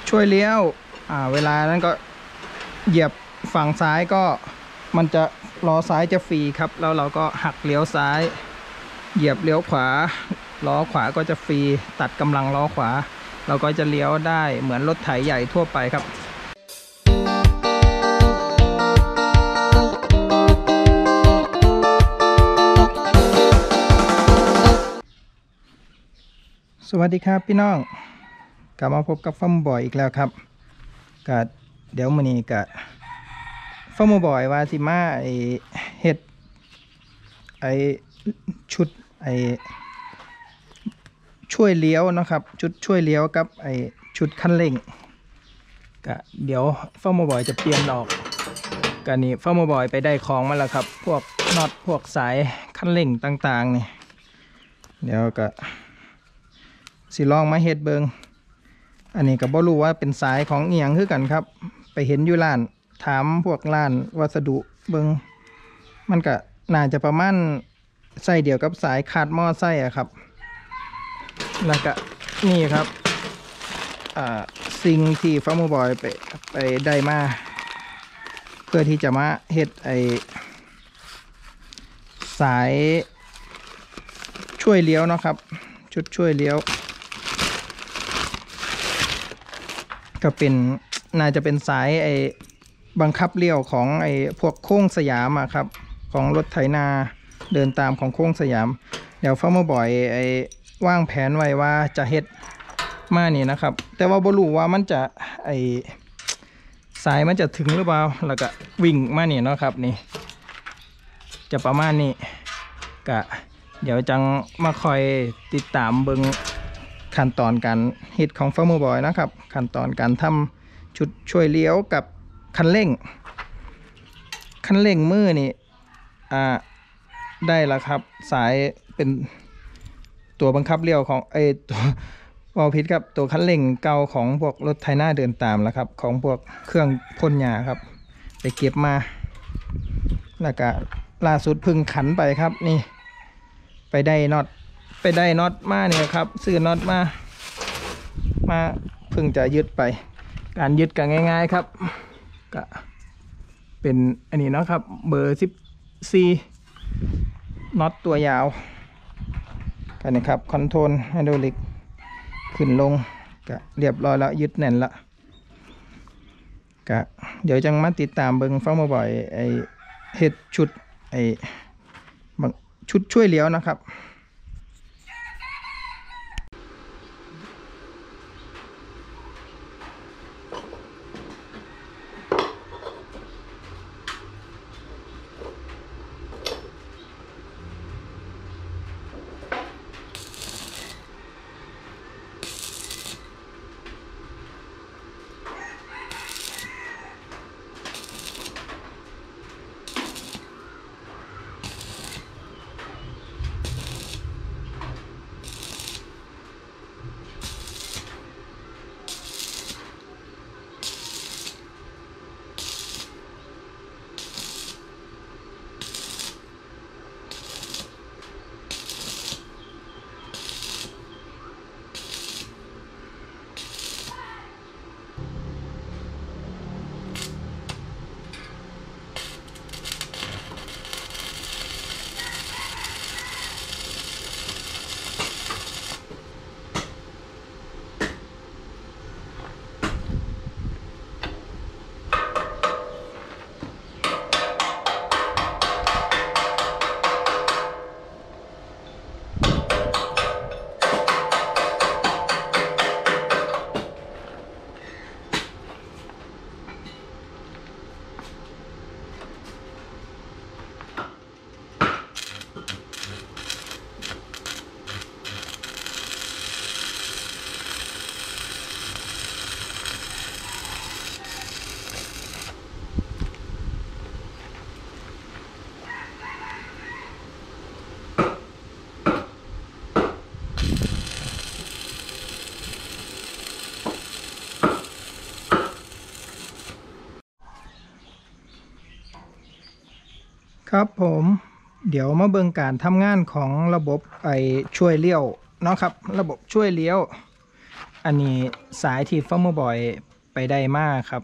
ช่วยเลี้ยวเวลานั้นก็เหยียบฝั่งซ้ายก็มันจะล้อซ้ายจะฟรีครับแล้วเราก็หักเลี้ยวซ้ายเหยียบเลี้ยวขวาล้อขวาก็จะฟรีตัดกำลังล้อขวาเราก็จะเลี้ยวได้เหมือนรถไถใหญ่ทั่วไปครับสวัสดีครับพี่น้องกลับมาพบกับฟาร์มบอยอีกแล้วครับก็เดี๋ยวมื้อนี้ก็ฟาร์มบอยว่าสิมาเฮ็ดชุดช่วยเลี้ยวนะครับชุดช่วยเลี้ยวกับชุดคันเร่งก็เดี๋ยวฟาร์มบอยจะเปลี่ยนออกก็นี่ฟาร์มบอยไปได้ของมาแล้วครับพวกน็อตพวกสายคันเร่งต่างๆนี่เดี๋ยวก็สิลองมาเฮ็ดเบิงอันนี้ก็บ่รู้ว่าเป็นสายของเอียงคือกันครับไปเห็นอยู่ร้านถามพวกร้านวัสดุเบิงมันก็น่าจะประมาณไส้เดียวกับสายคาดหม้อไส้อะครับแล้วก็นี่ครับสิ่งที่ฟาร์มบอยไปได้มาเพื่อที่จะมาเฮ็ดสายช่วยเลี้ยวนะครับชุดช่วยเลี้ยวก็เป็นน่าจะเป็นสายบังคับเลี้ยวของพวกโค้งสยามอะครับของรถไถนาเดินตามของโค้งสยามเดี๋ยวฟาร์มบอยวางแผนไว้ว่าจะเฮ็ดมานี่นะครับแต่ว่าบ่รู้ว่ามันจะสายมันจะถึงหรือเปล่าแล้วก็วิ่งมานี่เนาะครับนี่จะประมาณนี้ก็เดี๋ยวจังมาคอยติดตามเบิ่งขั้นตอนการเฮ็ดของฟาร์มบอยนะครับขั้นตอนการทำชุดช่วยเลี้ยวกับคันเร่งมือนี่ได้แล้วครับสายเป็นตัวบังคับเลี้ยวของตัววอลพิษครับตัวคันเร่งเก่าของพวกรถไถนาเดินตามแล้วครับของพวกเครื่องพ่นหญ้าครับไปเก็บมาแล้วก็ล่าสุดพึ่งขันไปครับนี่ไปได้น็อตมาเนี่ยครับซื้อน็อตมาเพิ่งจะยึดไปการยึดกันง่ายๆครับก็เป็นอันนี้เนาะครับเบอร์14น็อตตัวยาวกันนะครับคอนโทรลไฮดรอลิกขึ้นลงก็เรียบร้อยแล้วยึดแน่นละก็เดี๋ยวจังมาติดตามเบิ่งฟาร์มบอยเฮ็ดชุดชุดช่วยเลี้ยวนะครับครับผมเดี๋ยวมาเบิ่งการทำงานของระบบช่วยเลี้ยวเนาะครับระบบช่วยเลี้ยวอันนี้สายที่ฟาร์มบอยไปได้มากครับ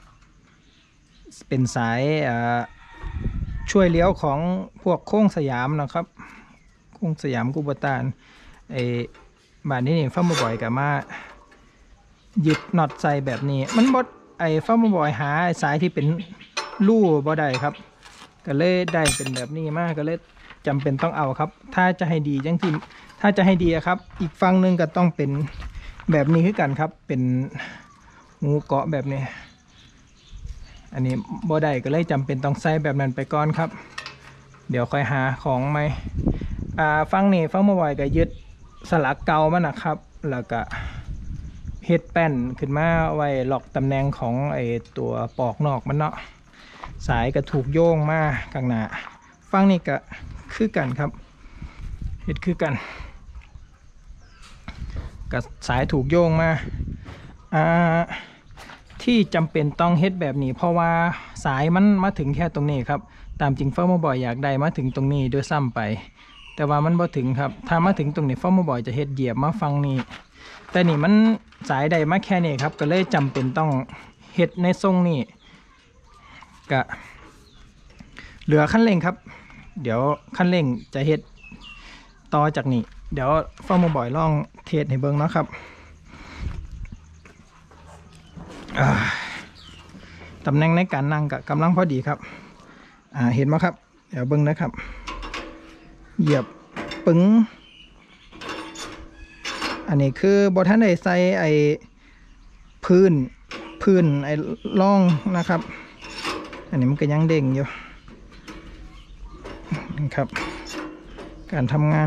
เป็นสายช่วยเลี้ยวของพวกโค้งสยามนะครับโค้งสยามกุบตานไอ้บ้านนี้นี่ฟาร์มบอยกับมายึดน็อตใส่แบบนี้มันบดไอ้ฟาร์มบอยหาสายที่เป็นลู่บ่ได้ครับก็เลยได้เป็นแบบนี้มากก็เลยจำเป็นต้องเอาครับถ้าจะให้ดีจังที่ถ้าจะให้ดีครับอีกฝั่งหนึ่งก็ต้องเป็นแบบนี้คือกันครับเป็นหูเกาะแบบนี้อันนี้บ่ได้ก็เลยจำเป็นต้องใส่แบบนั้นไปก่อนครับเดี๋ยวค่อยหาของไหมฟังนี่ฟังมาไว้ก็ยึดสลักเก่ามันนะครับแล้วก็เฮ็ดแป้นขึ้นมาไว้ล็อกตำแหน่งของไอ้ตัวปอกนอกมันเนาะสายก็ถูกโยงมาข้างหน้าฟังนี่ก็คือกันครับเฮ็ดคือกันกับสายถูกโยงมาที่จำเป็นต้องเฮ็ดแบบนี้เพราะว่าสายมันมาถึงแค่ตรงนี้ครับตามจริงฟาร์มบอยอยากได้มาถึงตรงนี้ด้วยซ้ำไปแต่ว่ามันบ่ถึงครับถ้ามาถึงตรงนี้ฟาร์มบอยจะเฮ็ดเหยียบมาฟังนี้แต่นี่มันสายใดมาแค่นี้ครับก็เลยจำเป็นต้องเฮ็ดในทรงนี้ก็เหลือขั้นเร่งครับเดี๋ยวขั้นเร่งจะเฮ็ดต่อจากนี้เดี๋ยวฟาร์มบอยลองเทสให้เบิ่งเนาะครับตำแหน่งในการนั่งกับกำลังพอดีครับเห็นไหมครับเดี๋ยวเบิ้งนะครับเหยียบปึ้งอันนี้คือบอท่านได้ใส่ไอ้พื้นไอ้ร่องนะครับอันนี้มันก็ยังเด้งอยู่ครับการทำงาน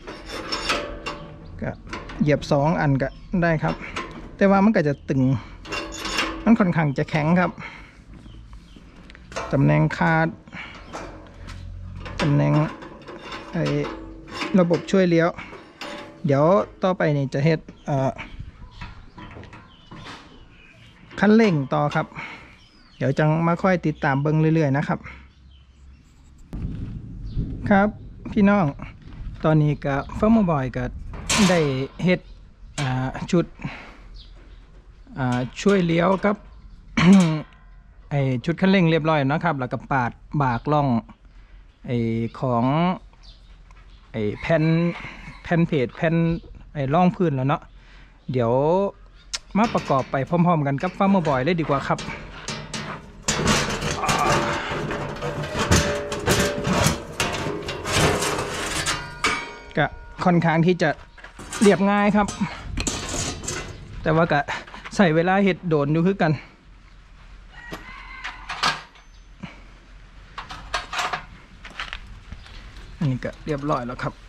ก็เหยียบ2 อันก็ได้ครับแต่ว่ามันก็จะตึงมันค่อนข้างจะแข็งครับตำแหน่งคาดตำแหน่งไอ้ระบบช่วยเลี้ยวเดี๋ยวต่อไปนี่จะเฮ็ดคันเร่งต่อครับเดี๋ยวจังมาค่อยติดตามเบิ่งเรื่อยๆนะครับครับพี่น้องตอนนี้ก็ฟาร์มบอยก็ได้เฮ็ดชุดช่วยเลี้ยวกับ ไอชุดคันเร่งเรียบร้อยนะครับแล้วก็ปาดบากล่องไอของไอแผ่นเพจแผ่นไอล่องพื้นแล้วเนาะเดี๋ยวมาประกอบไปพร้อมๆกันกับฟาร์มบอยเลยดีกว่าครับก็ค่อนข้างที่จะเรียบง่ายครับแต่ว่าก็ใส่เวลาเห็ดโดนอยู่คือกันอันนี้ก็เรียบร้อยแล้วครับ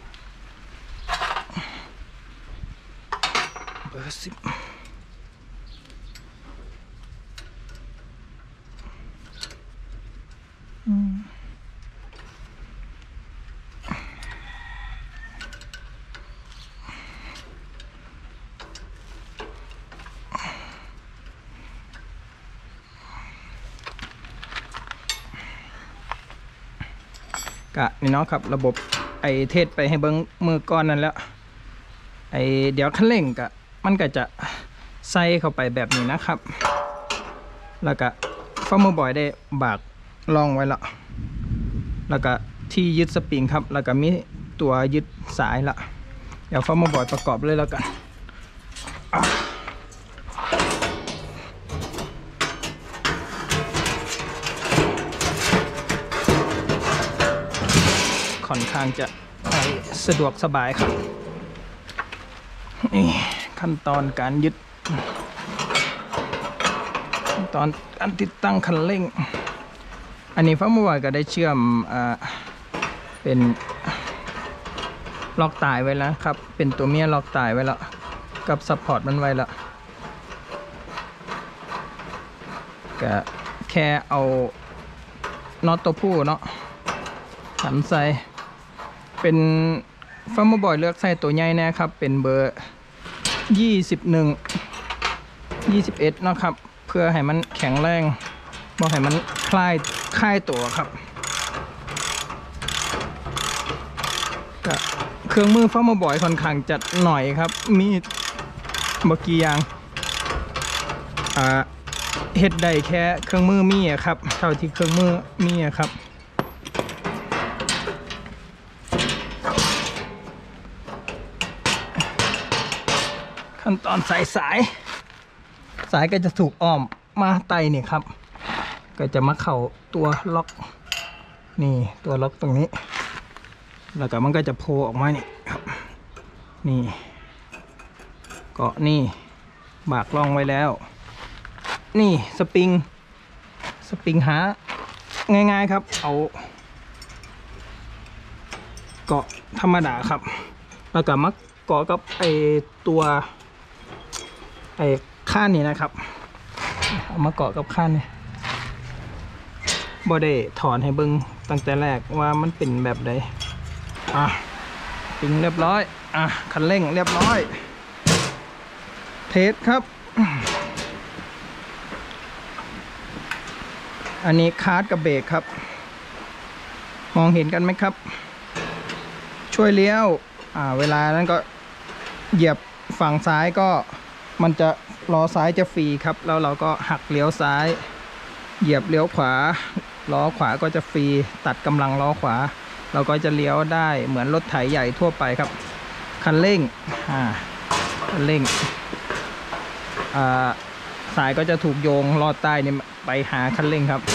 เบอร์ 10กะนี่เนาะครับระบบไอเทสไปให้เบิ้งมือก้อนนั่นแล้วไอเดี๋ยวคันเร่งกะมันก็จะใส่เข้าไปแบบนี้นะครับแล้วก็ฟาร์มบอยได้บากรองไว้แล้วแล้วก็ที่ยึดสปริงครับแล้วก็มีตัวยึดสายละเดี๋ยวฟาร์มบอยประกอบเลยแล้วกันค่อนข้างจะสะดวกสบายครับนี่ขั้นตอนการยึดขั้นตอนการติดตั้งคันเร่งอันนี้ฟาร์มบอยก็ได้เชื่อมเป็นล็อกตายไว้แล้วครับเป็นตัวเมียล็อกตายไว้แล้วกับซัพพอร์ตมันไว้แล้วก็แค่เอาน็อตตัวผู้เนาะหันใส่เป็นฟาร์มบอยเลือกใส่ตัวใหญ่แน่ครับเป็นเบอร์21นะครับเพื่อให้มันแข็งแรงบ่ให้มันคลายตัวครับก็เครื่องมือฟาร์มบอยค่อนข้างจัดหน่อยครับมีเมื่อกี้ยังเฮ็ดได้แค่เครื่องมือมีอะครับเท่าที่เครื่องมือมีอะครับขั้นตอนใส่สายก็จะถูกอ้อมมาไต่นี่ครับก็จะมาเข้าตัวล็อกนี่ตัวล็อกตรงนี้แล้วก็มันก็จะโผล่ออกมานี่ครับนี่เกาะนี่บากล่องไว้แล้วนี่สปริงหาง่ายๆครับเอาเกาะธรรมดาครับแล้วก็มักเกาะกับไอตัวไอข้านนี่นะครับเอามาเกาะกับข้านนี่บ่ได้ถอนให้เบิ่งตั้งแต่แรกว่ามันเป็นแบบใดปริงเรียบร้อยคันเร่งเรียบร้อยเทสครับอันนี้คาร์ดกับเบรกครับมองเห็นกันไหมครับช่วยเลี้ยวเวลานั้นก็เหยียบฝั่งซ้ายก็มันจะล้อซ้ายจะฟรีครับแล้วเราก็หักเลี้ยวซ้ายเหยียบเลี้ยวขวาล้อขวาก็จะฟรีตัดกำลังล้อขวาเราก็จะเลี้ยวได้เหมือนรถไถใหญ่ทั่วไปครับคันเร่งคันเร่งสายก็จะถูกโยงลอดใต้นี่ไปหาคันเร่งครับ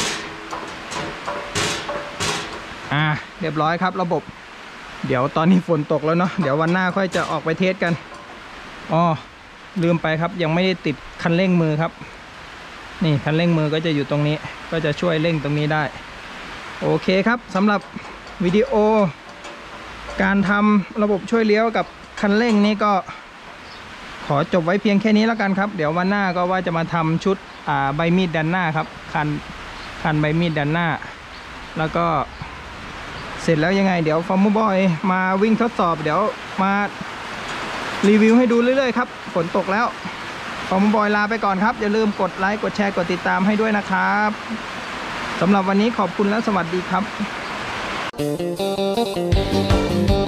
เรียบร้อยครับระบบเดี๋ยวตอนนี้ฝนตกแล้วเนาะเดี๋ยววันหน้าค่อยจะออกไปเทสกันลืมไปครับยังไม่ได้ติดคันเร่งมือครับนี่คันเร่งมือก็จะอยู่ตรงนี้ก็จะช่วยเร่งตรงนี้ได้โอเคครับสำหรับวิดีโอการทำระบบช่วยเลี้ยวกับคันเร่งนี้ก็ขอจบไว้เพียงแค่นี้แล้วกันครับเดี๋ยววันหน้าก็ว่าจะมาทำชุดใบมีดด้านหน้าครับคันใบมีดด้านหน้าแล้วก็เสร็จแล้วยังไงเดี๋ยวฟอร์มูบอยมาวิ่งทดสอบเดี๋ยวมารีวิวให้ดูเรื่อยๆครับฝนตกแล้วฟอร์มูบอยลาไปก่อนครับอย่าลืมกดไลค์กดแชร์กดติดตามให้ด้วยนะครับสำหรับวันนี้ขอบคุณและสวัสดีครับ